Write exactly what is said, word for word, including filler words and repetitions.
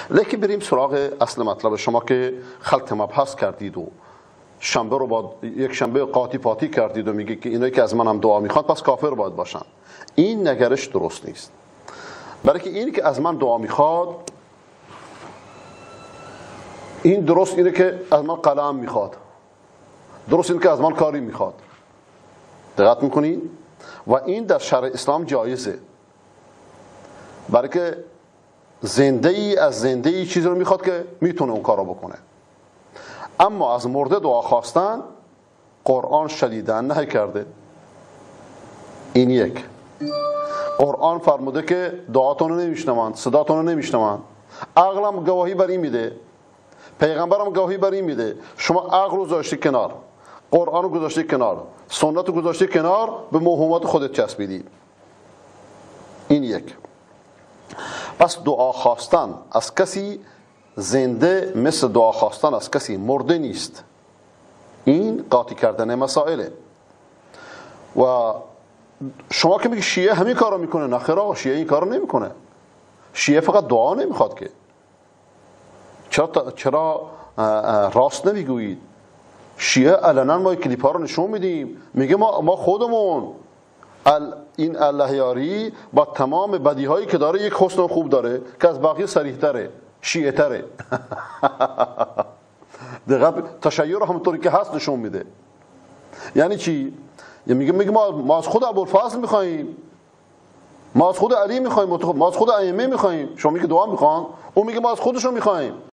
لیکن بریم سراغ اصل مطلب شما که خلط مبحث کردید و شنبه رو با یک شنبه قاطی پاتی کردید و میگه که اینایی که از من هم دعا میخواد پس کافر باید باشن. این نگرش درست نیست. برای که اینی که از من دعا میخواد، این درست اینه که از من قلم میخواد، درست اینه که از من کاری میخواد. دقت میکنید؟ و این در شرع اسلام جایزه، برای که زنده ای از زنده ای چیزی رو میخواد که میتونه اون کارو بکنه. اما از مرده دعا خواستن قرآن شدیداً نهی کرده. این یک. قرآن فرموده که دعاتون رو نمیشنوند، صداتون رو نمیشنوند. عقلم گواهی بر این میده، پیغمبرم گواهی بر این میده. شما عقل رو گذاشتی کنار، قرآن رو گذاشتی کنار، سنت رو گذاشتی کنار، به موهومات خودت چسبیدی. این یک. پس دعا خواستن از کسی زنده مثل دعا خواستن از کسی مرده نیست. این قاطی کردن مسائله. و شما که میگی شیعه همین کار رو میکنه، نه خیر آقا، شیعه این کار رو نمیکنه. شیعه فقط دعا نمیخواد که. چرا چرا راست نمیگویید؟ شیعه علنا ما کلیپ ها رو نشون میدیم، میگه ما ما خودمون این الله یاری با تمام بدی هایی که داره یک حسن خوب داره که از باقی صریح تره، شیعه تره. دقیق تشیع همونطوری که هست نشون میده. یعنی چی؟ یعنی میگه میگه ما ما از خود ابوالفضل میخوایم، ما از خود علی میخوایم، ما از خود ائمه میخوایم. شما میگه دعا میخوان، اون میگه ما از خودشون میخوایم.